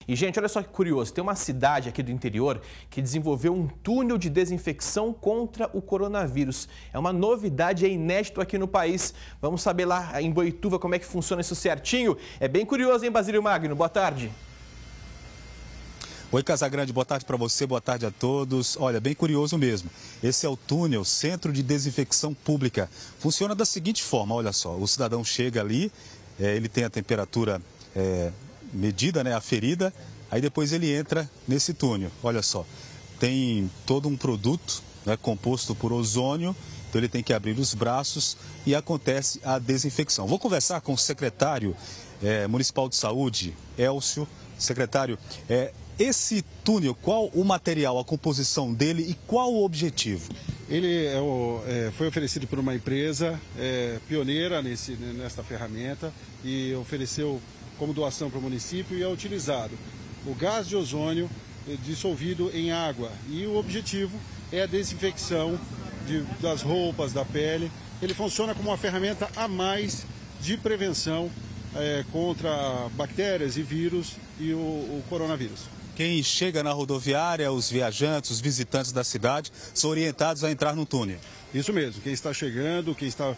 E, gente, olha só que curioso, tem uma cidade aqui do interior que desenvolveu um túnel de desinfecção contra o coronavírus. É uma novidade, é inédito aqui no país. Vamos saber lá em Boituva como é que funciona isso certinho. É bem curioso, hein, Basílio Magno? Boa tarde. Oi, Casagrande, boa tarde para você, boa tarde a todos. Olha, bem curioso mesmo. Esse é o túnel Centro de Desinfecção Pública. Funciona da seguinte forma, olha só, o cidadão chega ali, ele tem a temperatura medida, né, aferida, aí depois ele entra nesse túnel, olha só. Tem todo um produto, né, composto por ozônio, então ele tem que abrir os braços e acontece a desinfecção. Vou conversar com o secretário municipal de saúde, Elcio. Secretário, esse túnel, qual o material, a composição dele e qual o objetivo? Ele foi oferecido por uma empresa pioneira nesta ferramenta e ofereceu como doação para o município e é utilizado o gás de ozônio dissolvido em água. E o objetivo é a desinfecção das roupas, da pele. Ele funciona como uma ferramenta a mais de prevenção contra bactérias e vírus e o coronavírus. Quem chega na rodoviária, os viajantes, os visitantes da cidade, são orientados a entrar no túnel. Isso mesmo, quem está chegando, quem está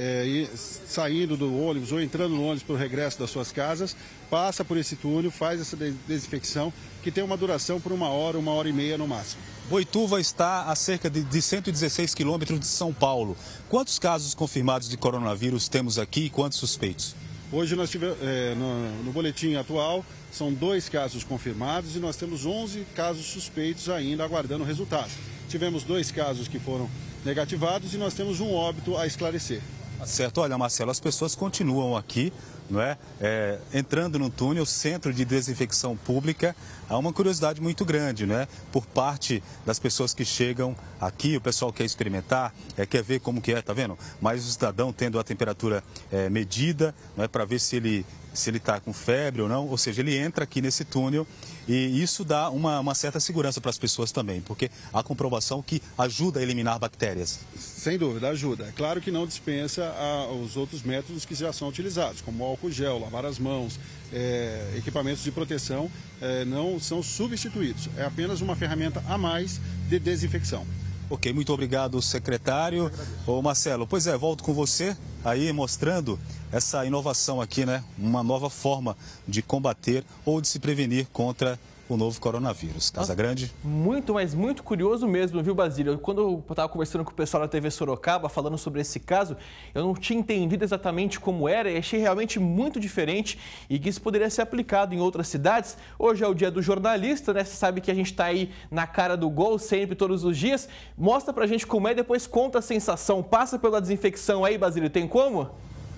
saindo do ônibus ou entrando no ônibus para o regresso das suas casas, passa por esse túnel, faz essa desinfecção, que tem uma duração por 1 hora e meia no máximo. Boituva está a cerca de 116 quilômetros de São Paulo. Quantos casos confirmados de coronavírus temos aqui e quantos suspeitos? Hoje nós tivemos, no boletim atual, são 2 casos confirmados e nós temos 11 casos suspeitos ainda aguardando o resultado. Tivemos 2 casos que foram negativados e nós temos um óbito a esclarecer. Certo, olha, Marcelo, as pessoas continuam aqui, não é? Entrando no túnel, Centro de Desinfecção Pública. Há uma curiosidade muito grande, né? Por parte das pessoas que chegam aqui, o pessoal quer experimentar, quer ver como que é, tá vendo? Mas o cidadão tendo a temperatura medida, não é, para ver se ele está com febre ou não, ou seja, ele entra aqui nesse túnel e isso dá uma certa segurança para as pessoas também, porque há comprovação que ajuda a eliminar bactérias. Sem dúvida, ajuda. É claro que não dispensa os outros métodos que já são utilizados, como álcool gel, lavar as mãos, equipamentos de proteção, não são substituídos. É apenas uma ferramenta a mais de desinfecção. Ok, muito obrigado, secretário. Ô Marcelo, pois volto com você aí mostrando essa inovação aqui, né? Uma nova forma de combater ou de se prevenir contra o novo coronavírus. Casagrande? Muito, mas muito curioso mesmo, viu, Basílio? Quando eu estava conversando com o pessoal da TV Sorocaba, falando sobre esse caso, eu não tinha entendido exatamente como era e achei realmente muito diferente e que isso poderia ser aplicado em outras cidades. Hoje é o dia do jornalista, né? Você sabe que a gente está aí na cara do gol sempre, todos os dias. Mostra pra gente como é e depois conta a sensação. Passa pela desinfecção aí, Basílio, tem como?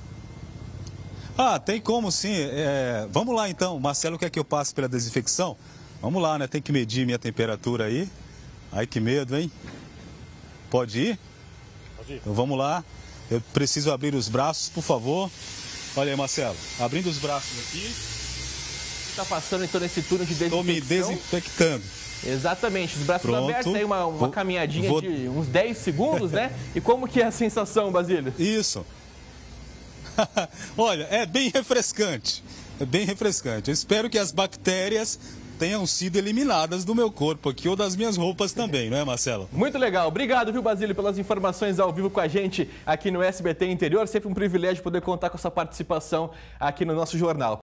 Tem como sim. Vamos lá então. Marcelo quer que eu passe pela desinfecção? Vamos lá, né? Tem que medir minha temperatura aí. Ai, que medo, hein? Pode ir? Pode ir. Então vamos lá. Eu preciso abrir os braços, por favor. Olha aí, Marcelo. Abrindo os braços aqui. Está passando então nesse túnel de desinfecção. Estou me desinfectando. Exatamente, os braços abertos, aí uma caminhadinha de uns 10 segundos, né? E como que é a sensação, Basílio? Isso. Olha, é bem refrescante. É bem refrescante. Eu espero que as bactérias tenham sido eliminadas do meu corpo aqui ou das minhas roupas também, não é, Marcelo? Muito legal. Obrigado, viu, Basílio, pelas informações ao vivo com a gente aqui no SBT Interior. Sempre um privilégio poder contar com essa participação aqui no nosso jornal.